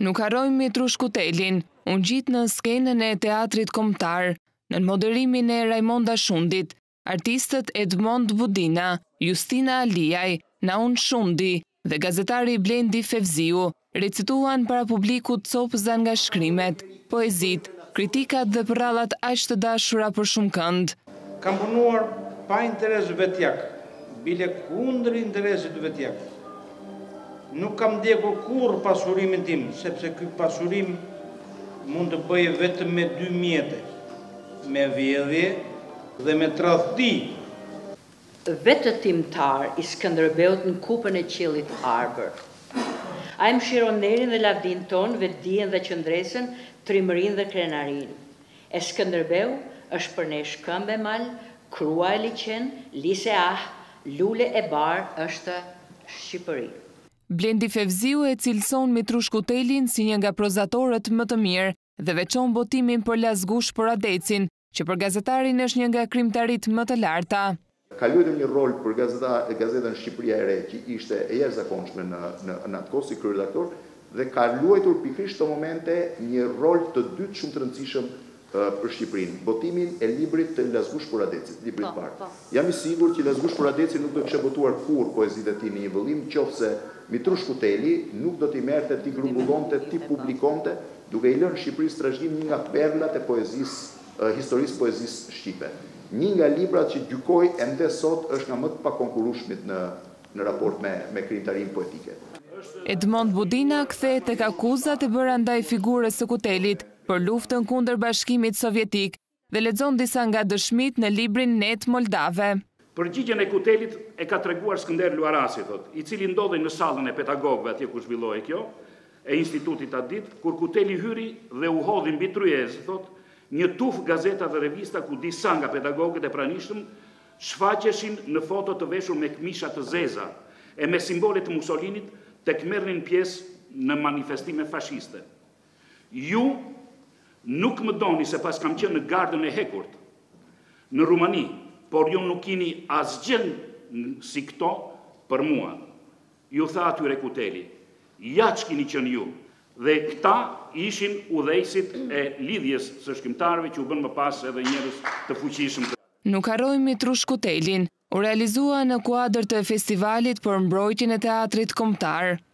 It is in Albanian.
Nuk harrojmë Mitrush Kutelin, unë gjitë në skenën e teatrit kombëtar, në moderimin e Raimonda Shundit, artistët Edmond Budina, Justina Aliaj, Naun Shundi dhe gazetari Blendi Fevziu recituan para publikut copëza nga shkrimet, poezit, kritikat dhe përrallat aq të dashura për shumë kënd. Kam punuar pa interes vetjak, bile kundër interesit vetjak. Nuk kam ndjekur kurrë pasurimin tim, sepse ky pasurim mund të bëjë vetëm me dy mjete, me vjedhje dhe me tradhti. Vetë timtar i Skënderbeut në kupën e qiellit arbër. Ai mëshiron nerin dhe lavdin ton, vetdijen dhe qëndresën, trimërinë dhe krenarinë. E Skënderbeu është për ne shkëmbë e mal, krua e liqen, lise lule e bar është Shqipëri. Blendi Fevziu e cilëson Mitrush Kutelin si një nga prozatorët më të mirë dhe veçon botimin për Lazgush Poradecin, që për gazetarin është një nga krimtarit më të larta. Ka luajtur një rol për gazetën Shqipëria e Re, që ishte e jashtëzakonshme në atë kohë si kryeredaktor, dhe ka luajtur pikërisht të momente një rol të dytë shumë të rëndësishëm për Shqipërinë, botimin e librit të Lazgush Poradecit, librit të parë. Jam i sigurt që Lazgush Poradeci nuk do të kishte botuar kurrë poezitë e tij në një vëllim, nëse Mitrush Kuteli nuk do t'i merrte, t'i grumbullonte, t'i publikonte, duke i lënë Shqipërisë trashëgim një nga perlat e poezisë, historisë poezisë shqipe. Një nga librat që gjykoj ende sot është nga më të pakonkurrueshmit në raport me krijtarinë poetike. Edmond Budina kthehet tek akuzat e bëra ndaj figurës së Kutelit për luftën kundër Bashkimit Sovjetik dhe lexon disa nga dëshmitë në librin Net Moldave. Përgjigjen e Kutelit e ka treguar Skënder Luarasi, i cili ndodhej në sallën e pedagogëve atje ku zhvillohej kjo, e institutit atë ditë, kur Kuteli hyri dhe u hodhi mbi tryezë, një tuf gazeta dhe revista ku disa nga pedagogët e pranishëm shfaqeshin në foto të veshur me këmisha të zeza e me simbole të Mussolinit tek merrnin pjesë në manifestime fashiste. Ju nuk më doni se pas kam qenë në gardën e Hekurt, në Rumani, por ju nuk kini asgjën si këto për mua. Ju tha atyre Kuteli, ja që kini qenë ju, dhe këta ishin udhëheqësit e lidhjes së shkrimtarëve që u bën më pas edhe njerëz të fuqishëm. Nuk harrojmë Mitrush Kutelin, u realizua në kuadër të festivalit për mbrojtjen e teatrit kombëtar.